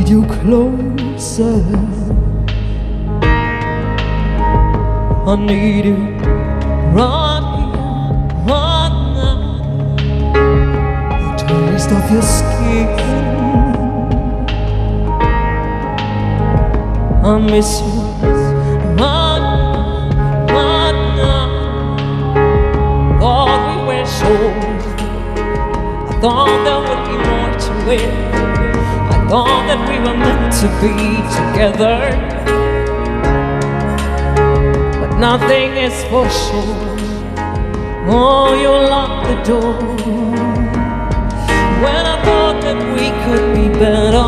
you closer. I need you right here, right now. The taste of your skin, I miss you right now. Thought we were so, I thought there would be more to it. I thought that we were meant to be together. Nothing is for sure. Oh, you locked the door when I thought that we could be better.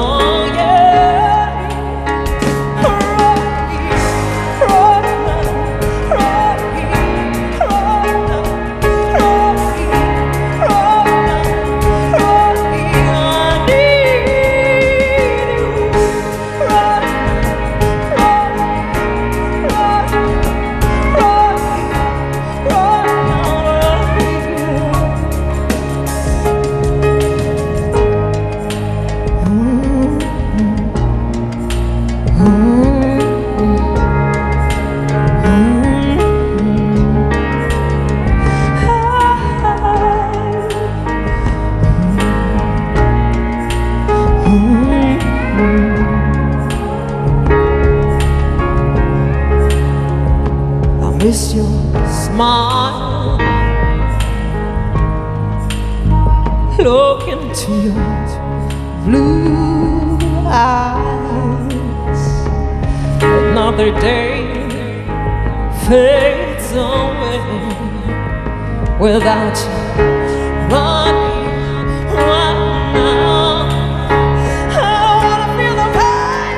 Miss your smile. Look into your blue eyes. Another day fades away without you. Right now, I wanna feel the pain.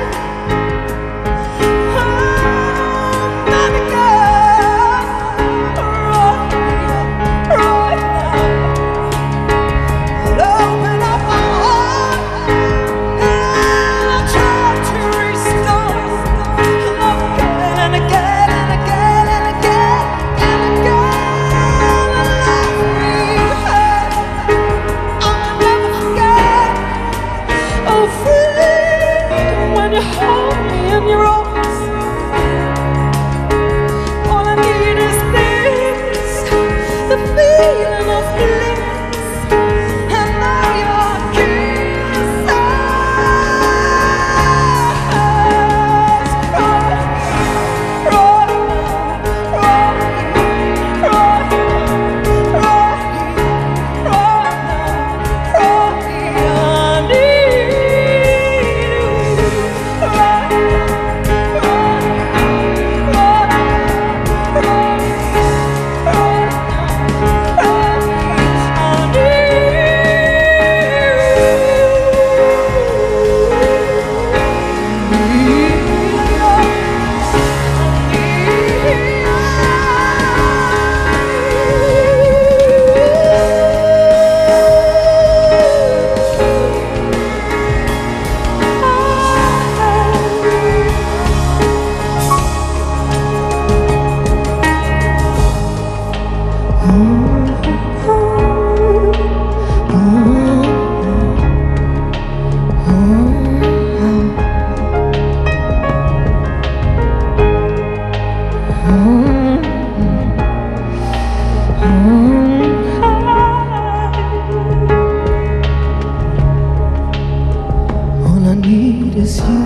All I need is you.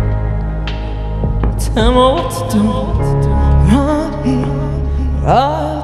Tell me what to do right here, right